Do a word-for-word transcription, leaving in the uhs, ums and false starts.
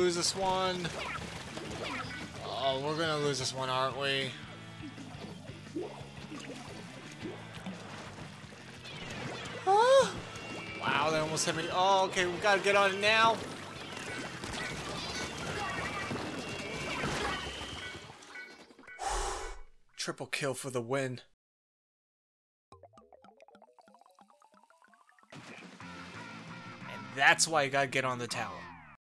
lose this one. Oh, we're gonna lose this one, aren't we? Oh. Wow, they almost hit me. Oh, okay, we gotta get on it now. Triple kill for the win. And that's why you gotta get on the tower.